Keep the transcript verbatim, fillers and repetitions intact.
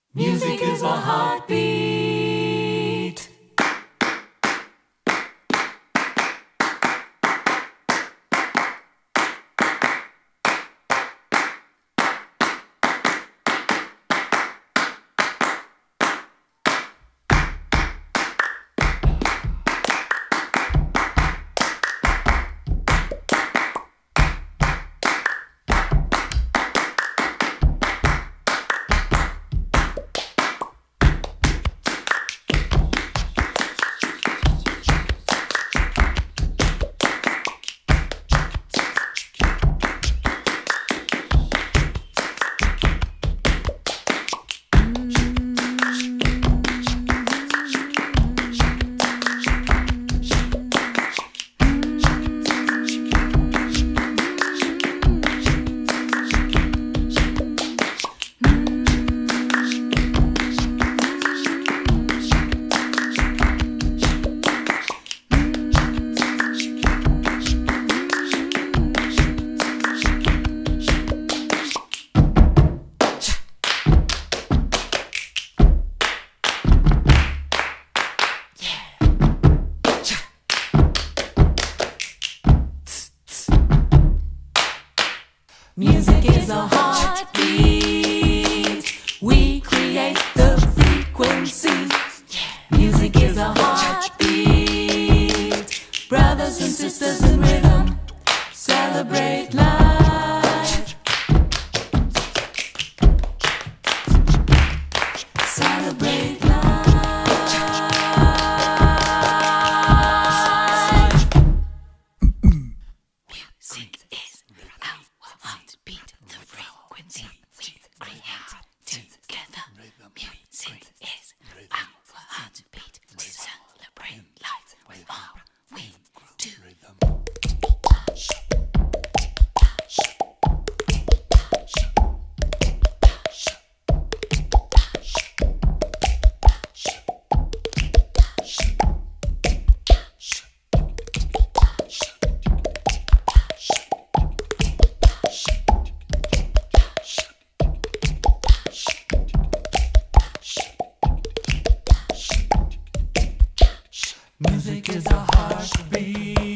Music is a heartbeat. Music is a heartbeat. We create the frequency. Music is a heartbeat. Brothers and sisters in rhythm, celebrate life. Celebrate life. Music is our heartbeat. The frequency we create together. Music is our heartbeat. We celebrate life with all we do. Music is a heartbeat.